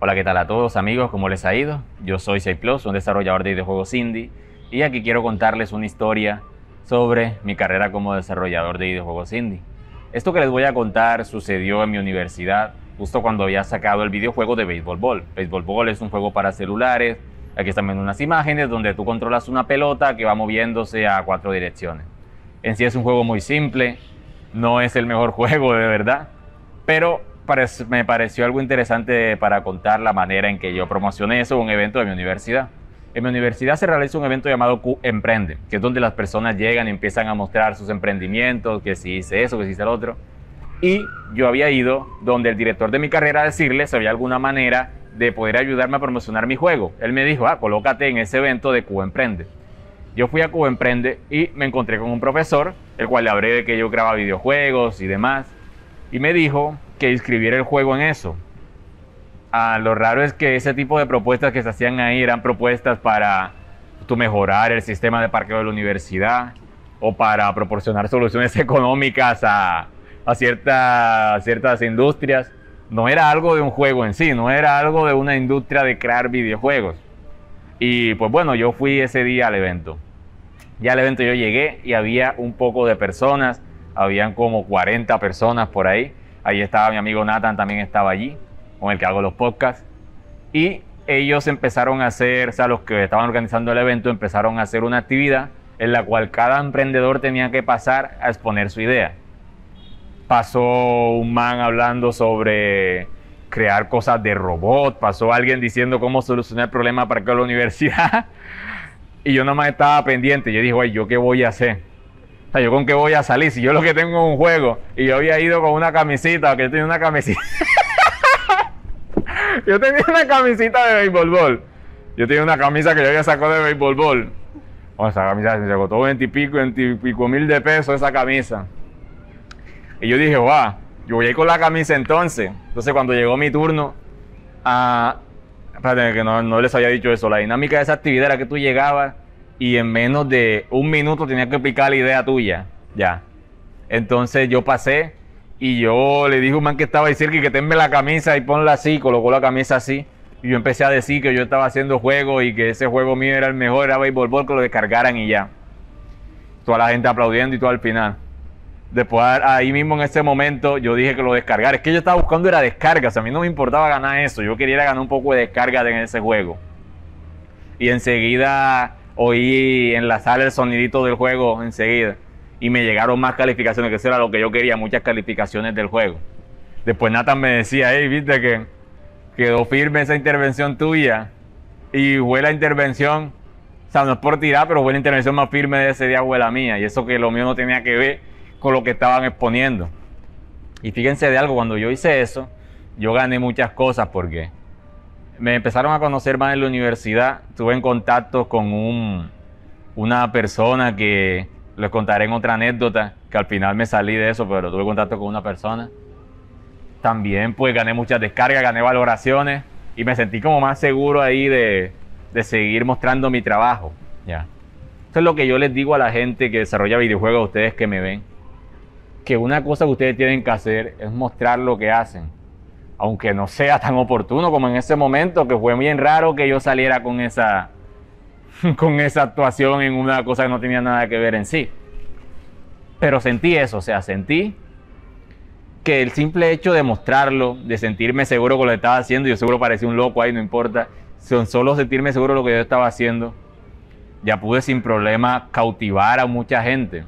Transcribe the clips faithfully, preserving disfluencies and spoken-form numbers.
Hola, ¿qué tal a todos amigos? ¿Cómo les ha ido? Yo soy Seiplus, un desarrollador de videojuegos indie, y aquí quiero contarles una historia sobre mi carrera como desarrollador de videojuegos indie. Esto que les voy a contar sucedió en mi universidad, justo cuando había sacado el videojuego de Baseball Ball. Baseball Ball es un juego para celulares. Aquí están viendo unas imágenes donde tú controlas una pelota que va moviéndose a cuatro direcciones. En sí es un juego muy simple, no es el mejor juego de verdad, pero me pareció algo interesante para contar la manera en que yo promocioné eso en un evento de mi universidad. En mi universidad se realiza un evento llamado Q Emprende, que es donde las personas llegan y empiezan a mostrar sus emprendimientos, que si hice eso, que si hice lo otro. Y yo había ido donde el director de mi carrera a decirle si había alguna manera de poder ayudarme a promocionar mi juego. Él me dijo, ah, colócate en ese evento de Q Emprende. Yo fui a Q Emprende y me encontré con un profesor, el cual le hablé de que yo grababa videojuegos y demás, y me dijo que inscribiera el juego en eso. Ah, lo raro es que ese tipo de propuestas que se hacían ahí eran propuestas para tú mejorar el sistema de parqueo de la universidad o para proporcionar soluciones económicas a, a, cierta, a ciertas industrias. No era algo de un juego en sí, no era algo de una industria de crear videojuegos. Y pues bueno, yo fui ese día al evento. Ya al evento yo llegué y había un poco de personas, habían como cuarenta personas por ahí. Ahí estaba mi amigo Nathan, también estaba allí, con el que hago los podcasts. Y ellos empezaron a hacer, o sea, los que estaban organizando el evento, empezaron a hacer una actividad en la cual cada emprendedor tenía que pasar a exponer su idea. Pasó un man hablando sobre crear cosas de robot, pasó alguien diciendo cómo solucionar el problema para que la universidad. Y yo nomás estaba pendiente, yo dije, oye, ¿yo qué voy a hacer? O sea, ¿yo con qué voy a salir? Si yo lo que tengo es un juego y yo había ido con una camisita, que yo tenía una camisita. Yo tenía una camisita de Baseball Ball. Yo tenía una camisa que yo había sacado de Baseball Ball. O esa camisa se costó veinte y pico, veinte y pico mil de pesos esa camisa. Y yo dije, guau, yo voy a ir con la camisa entonces. Entonces cuando llegó mi turno, a... espérate, que no, no les había dicho eso. La dinámica de esa actividad era que tú llegabas y en menos de un minuto tenías que explicar la idea tuya. Ya. Entonces yo pasé y yo le dije a un man que estaba ahí cerca y que tenme la camisa y ponla así, colocó la camisa así. Y yo empecé a decir que yo estaba haciendo juegos y que ese juego mío era el mejor, era Baseball Ball, que lo descargaran y ya. Toda la gente aplaudiendo y todo al final. Después ahí mismo en ese momento yo dije que lo descargara. Es que yo estaba buscando era descargas, a mí no me importaba ganar eso. Yo quería ganar un poco de descargas en ese juego. Y enseguida oí en la sala el sonidito del juego enseguida. Y me llegaron más calificaciones, que eso era lo que yo quería, muchas calificaciones del juego. Después Nathan me decía, hey, viste que quedó firme esa intervención tuya. Y fue la intervención, o sea, no es por tirar, pero fue la intervención más firme de ese día, fue la mía. Y eso que lo mío no tenía que ver con lo que estaban exponiendo. Y fíjense de algo, cuando yo hice eso, yo gané muchas cosas porque me empezaron a conocer más en la universidad. Tuve en contacto con un, una persona que les contaré en otra anécdota, que al final me salí de eso, pero tuve contacto con una persona. También pues gané muchas descargas, gané valoraciones y me sentí como más seguro ahí de, de seguir mostrando mi trabajo. Ya. Eso es lo que yo les digo a la gente que desarrolla videojuegos, a ustedes que me ven, que una cosa que ustedes tienen que hacer es mostrar lo que hacen, aunque no sea tan oportuno como en ese momento, que fue bien raro que yo saliera con esa, con esa actuación en una cosa que no tenía nada que ver en sí. Pero sentí eso, o sea, sentí que el simple hecho de mostrarlo, de sentirme seguro con lo que estaba haciendo, yo seguro parecía un loco ahí, no importa, son solo sentirme seguro de lo que yo estaba haciendo, ya pude sin problema cautivar a mucha gente.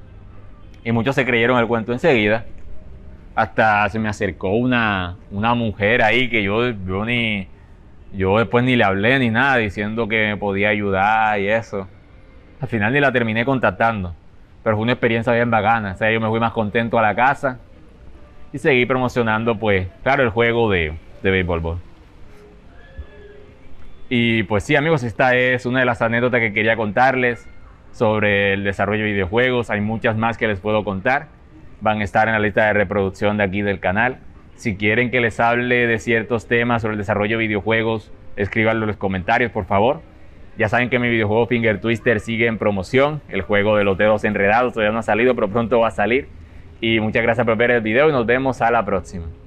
Y muchos se creyeron el cuento enseguida. Hasta se me acercó una, una mujer ahí que yo, yo ni... Yo después ni le hablé ni nada, diciendo que me podía ayudar y eso. Al final ni la terminé contactando. Pero fue una experiencia bien bacana. O sea, yo me fui más contento a la casa. Y seguí promocionando, pues, claro, el juego de, de Baseball Ball. Y pues sí, amigos, esta es una de las anécdotas que quería contarles sobre el desarrollo de videojuegos. Hay muchas más que les puedo contar. Van a estar en la lista de reproducción de aquí del canal. Si quieren que les hable de ciertos temas sobre el desarrollo de videojuegos, escríbanlo en los comentarios, por favor. Ya saben que mi videojuego Finger Twister sigue en promoción. El juego de los dedos enredados todavía no ha salido, pero pronto va a salir. Y muchas gracias por ver el video y nos vemos a la próxima.